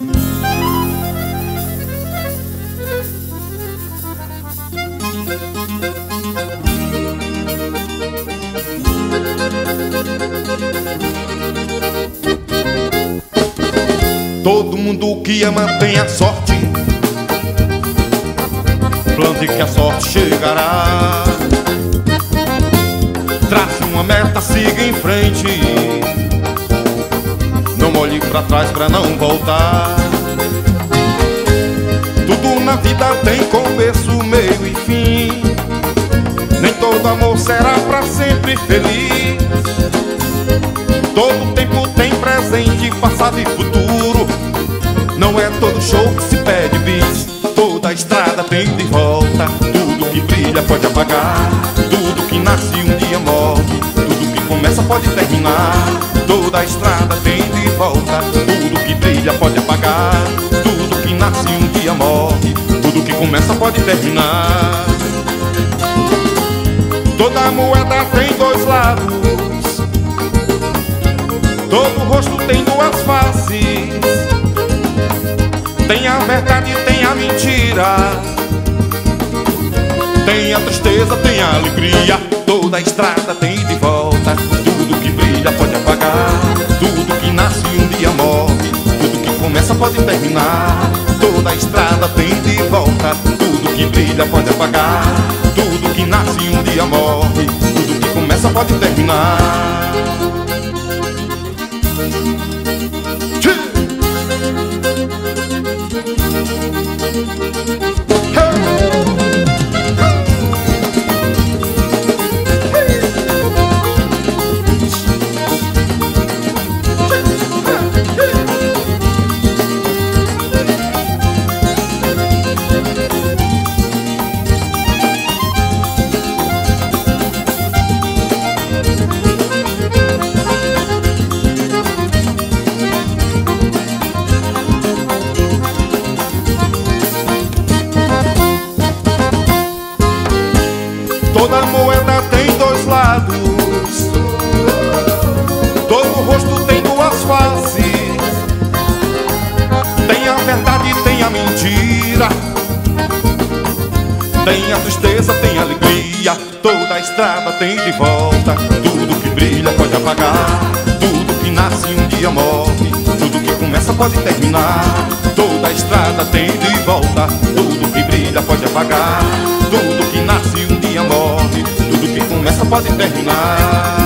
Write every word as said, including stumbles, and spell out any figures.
Todo mundo que ama tem a sorte, plante que a sorte chegará. Trace uma meta, siga em frente, não olhe pra trás pra não voltar. Tudo na vida tem começo, meio e fim. Nem todo amor será pra sempre feliz. Todo tempo tem presente, passado e futuro. Não é todo show que se pede bis. Toda estrada tem de volta. Tudo que brilha pode apagar. Tudo que nasce um dia morre. Tudo que começa pode terminar. Toda estrada tem de volta. Tudo que brilha pode apagar. Tudo que nasce um dia morre. Tudo que começa pode terminar. Toda moeda tem dois lados. Todo rosto tem duas faces. Tem a verdade e tem a mentira. Tem a tristeza, tem a alegria. Toda estrada tem de volta. Tudo que brilha pode apagar. Tudo que nasce um dia morre. Tudo que começa pode terminar. Toda estrada tem de volta. Tudo que brilha pode apagar. Tudo que nasce um dia morre. Tudo que começa pode terminar. Toda moeda tem dois lados. Todo rosto tem duas faces. Tem a verdade e tem a mentira. Tem a tristeza, tem a alegria. Toda estrada tem de volta. Tudo que brilha pode apagar. Tudo que nasce um dia morre. Tudo que começa pode terminar. Toda estrada tem de volta. Tudo que brilha pode apagar. Tudo que nasce um dia morre. Tudo que começa pode terminar.